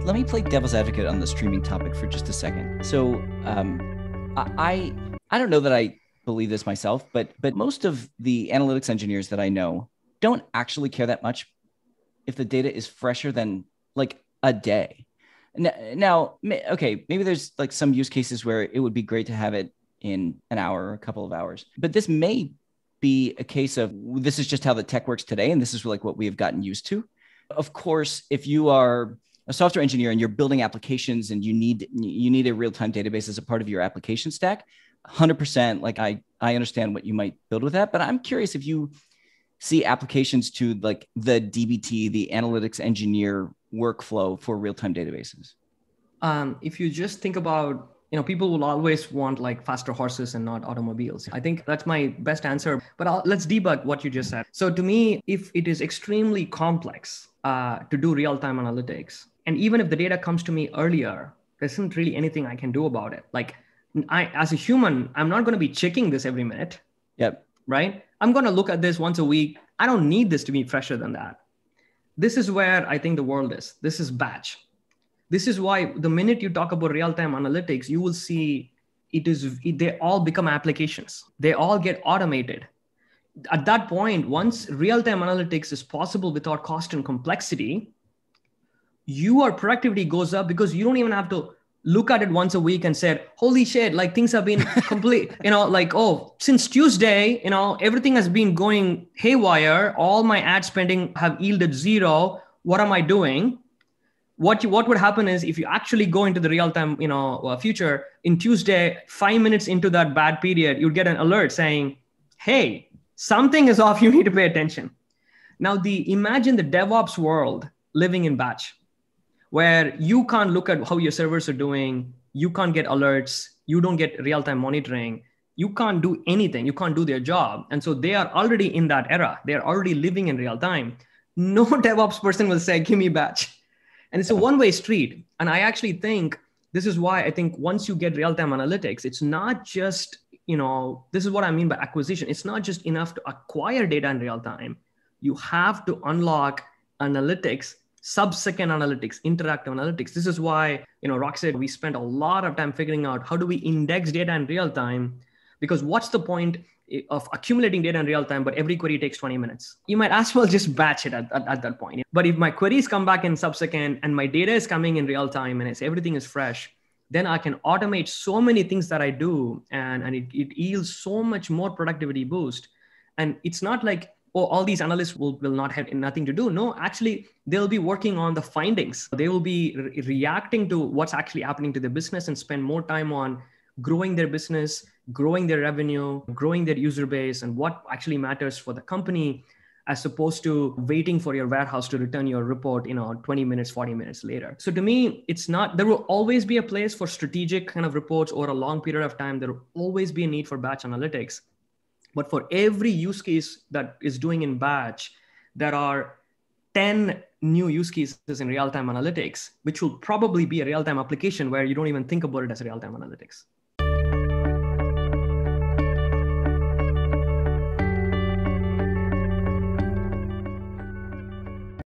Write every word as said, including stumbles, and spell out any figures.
Let me play devil's advocate on the streaming topic for just a second. So um, I I don't know that I believe this myself, but but most of the analytics engineers that I know don't actually care that much if the data is fresher than like a day. Now, okay, maybe there's like some use cases where it would be great to have it in an hour or a couple of hours, but this may be a case of this is just how the tech works today, and this is like what we have gotten used to. Of course, if you are a software engineer and you're building applications and you need you need a real-time database as a part of your application stack, one hundred percent, like I I understand what you might build with that, but I'm curious if you see applications to like the D B T, the analytics engineer workflow for real-time databases. Um, if you just think about, you know, people will always want like faster horses and not automobiles. I think that's my best answer, but I'll, let's debug what you just said. So to me, if it is extremely complex uh, to do real-time analytics, and even if the data comes to me earlier, there isn't really anything I can do about it. Like I, as a human, I'm not going to be checking this every minute. Yep. Right? I'm going to look at this once a week. I don't need this to be fresher than that. This is where I think the world is. This is batch. This is why the minute you talk about real-time analytics, you will see it is, it, they all become applications. They all get automated. At that point, once real-time analytics is possible without cost and complexity, your productivity goes up because you don't even have to look at it once a week and said, holy shit, like things have been complete, you know, like, oh, since Tuesday, you know, everything has been going haywire. All my ad spending have yielded zero. What am I doing? What you, what would happen is if you actually go into the real-time, you know, uh, future in Tuesday, five minutes into that bad period, you'd get an alert saying, hey, something is off. You need to pay attention. Now the imagine the DevOps world living in batch, where you can't look at how your servers are doing. You can't get alerts. You don't get real-time monitoring. You can't do anything. You can't do their job. And so they are already in that era. They're already living in real time. No DevOps person will say, give me batch. And it's a one-way street. And I actually think this is why I think once you get real-time analytics, it's not just, you know, this is what I mean by acquisition. It's not just enough to acquire data in real time. You have to unlock analytics, sub-second analytics, interactive analytics. This is why, you know, Rockset, we spent a lot of time figuring out how do we index data in real time? Because what's the point of accumulating data in real time, but every query takes twenty minutes? You might as well just batch it at, at, at that point. But if my queries come back in sub-second and my data is coming in real time and it's, everything is fresh, then I can automate so many things that I do, and, and it, it yields so much more productivity boost. And it's not like, oh, all these analysts will, will not have nothing to do. No, actually, they'll be working on the findings. They will be re- reacting to what's actually happening to their business and spend more time on growing their business, growing their revenue, growing their user base, and what actually matters for the company, as opposed to waiting for your warehouse to return your report, you know, twenty minutes, forty minutes later. So to me, it's not, there will always be a place for strategic kind of reports over a long period of time. There will always be a need for batch analytics. But for every use case that is doing in batch, there are ten new use cases in real-time analytics, which will probably be a real-time application where you don't even think about it as real-time analytics.